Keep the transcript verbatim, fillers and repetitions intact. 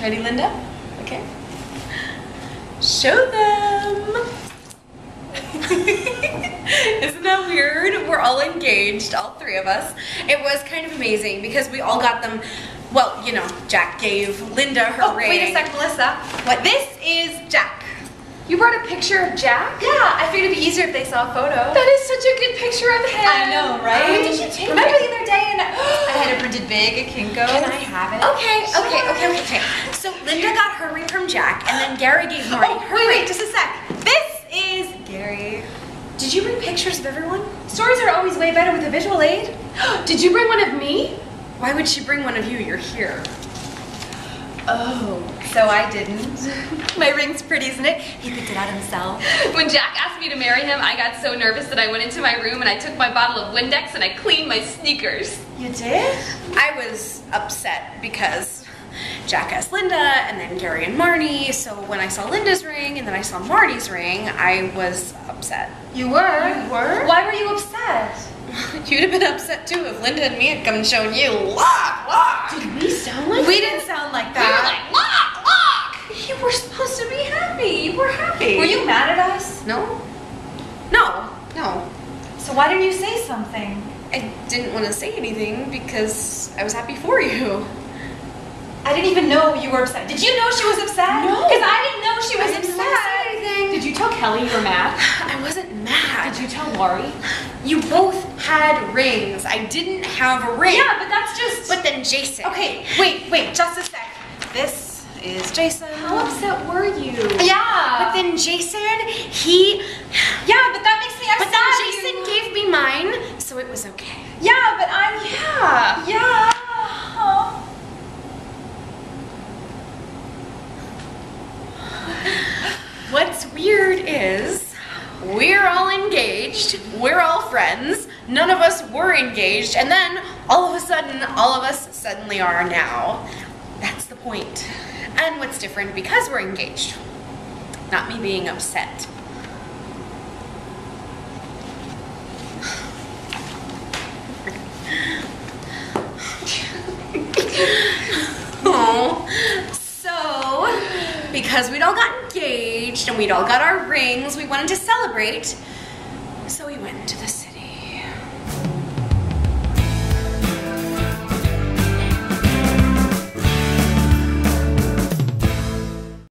Ready, Linda? Okay. Show them. Isn't that weird? We're all engaged, all three of us. It was kind of amazing because we all got them. Well, you know, Jack gave Linda her oh, ring. Wait a sec, Melissa. What? This is Jack. You brought a picture of Jack? Yeah, I figured it'd be easier if they saw a photo. That is such a good picture of him. I know, right? When did you take Remember it? the other day and I had it printed big at Kinko's. Can I have it? Okay, okay, okay, okay, okay. So Linda got her ring from Jack, and then Gary gave Marnie oh, her wait, ring. wait, just a sec. This is Gary. Did you bring pictures of everyone? Stories are always way better with a visual aid. Did you bring one of me? Why would she bring one of you? You're here. Oh, so I didn't. My ring's pretty, isn't it? He picked it out himself. When Jack asked me to marry him, I got so nervous that I went into my room and I took my bottle of Windex and I cleaned my sneakers. You did? I was upset because Jack asked Linda and then Gary and Marnie, so when I saw Linda's ring and then I saw Marnie's ring, I was upset. You were? You were? Why were you upset? You'd have been upset too if Linda and me had come and shown you. Lock, lock! Did we sound like We that? didn't sound like We were that. like, lock, lock! You were supposed to be happy. You were happy. Were you mad at us? No? No, no. So why didn't you say something? I didn't want to say anything because I was happy for you. I didn't even know you were upset. Did you know she was upset? No. Because I didn't know she was I didn't upset. want to say anything. Did you tell Kelly you were mad? I wasn't mad. Did you tell Lori? You both had rings. I didn't have a ring. Yeah, but that's just... But then Jason. Okay, wait, wait, just a sec. This is Jason. How upset were you? But Yeah. then Jason, he... Yeah, but that makes me upset. But then Jason gave me mine, so it was okay. Yeah, but I'm... Yeah. Yeah. Oh. What's weird is we're all engaged, we're all friends, none of us were engaged, and then all of a sudden, all of us suddenly are now. That's the point. And what's different because we're engaged? Not me being upset. Oh, so because we'd all got engaged and we'd all got our rings, we wanted to celebrate. So we went to the city.